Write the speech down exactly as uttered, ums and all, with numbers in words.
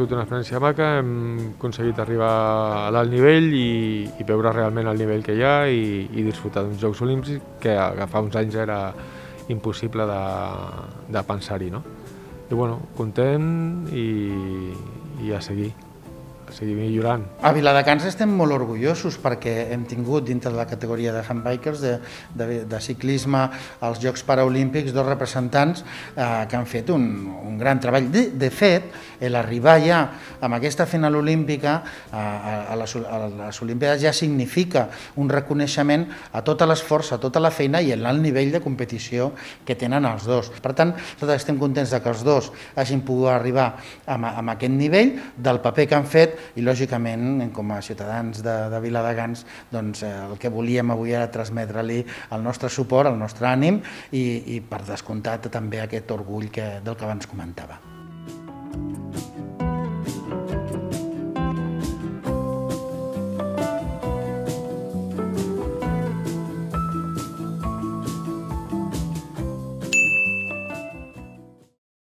sigut una experiència maca, hem aconseguit arribar a l'alt nivell i, i veure realment el nivell que hi ha i, i disfrutar d'uns Jocs Olímpics que, que fa uns anys era impossible de, de pensar-hi, no? I bueno, content i, i a seguir. seguir millorant. A Viladecans estem molt orgullosos perquè hem tingut dintre de la categoria de handbikers de, de, de ciclisme als Jocs Paraolímpics dos representants eh, que han fet un, un gran treball. De, de fet, l'arribar ja amb aquesta final olímpica eh, a, les, a les Olimpíades ja significa un reconeixement a tot l'esforç, a tota la feina i el nivell de competició que tenen els dos. Per tant, nosaltres estem contents que els dos hagin pogut arribar amb, amb aquest nivell del paper que han fet i lògicament com a ciutadans de, de Viladecans doncs, eh, el que volíem avui era transmetre-li el nostre suport, el nostre ànim i, i per descomptat també aquest orgull que, del que abans comentava.